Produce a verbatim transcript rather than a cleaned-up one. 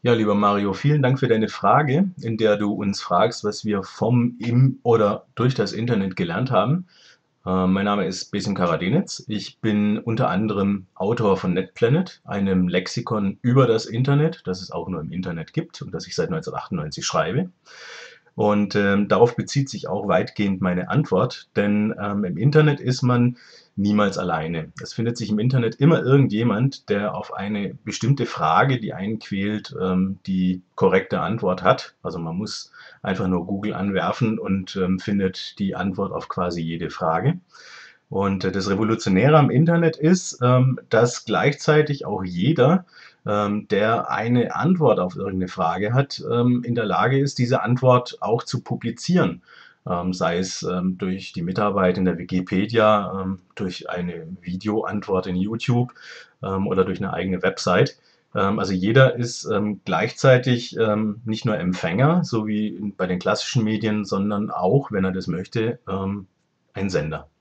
Ja, lieber Mario, vielen Dank für deine Frage, in der du uns fragst, was wir vom, im oder durch das Internet gelernt haben. Äh, mein Name ist Besim Karadenitz. Ich bin unter anderem Autor von NetPlanet, einem Lexikon über das Internet, das es auch nur im Internet gibt und das ich seit neunzehnhundertachtundneunzig schreibe. Und ähm, darauf bezieht sich auch weitgehend meine Antwort, denn ähm, im Internet ist man niemals alleine. Es findet sich im Internet immer irgendjemand, der auf eine bestimmte Frage, die einen quält, ähm, die korrekte Antwort hat. Also man muss einfach nur Google anwerfen und ähm, findet die Antwort auf quasi jede Frage. Und äh, das Revolutionäre am Internet ist, ähm, dass gleichzeitig auch jeder, ähm, der eine Antwort auf irgendeine Frage hat, ähm, in der Lage ist, diese Antwort auch zu publizieren. Ähm, sei es ähm, durch die Mitarbeit in der Wikipedia, ähm, durch eine Videoantwort in YouTube ähm, oder durch eine eigene Website. Ähm, also jeder ist ähm, gleichzeitig ähm, nicht nur Empfänger, so wie bei den klassischen Medien, sondern auch, wenn er das möchte, ähm, ein Sender.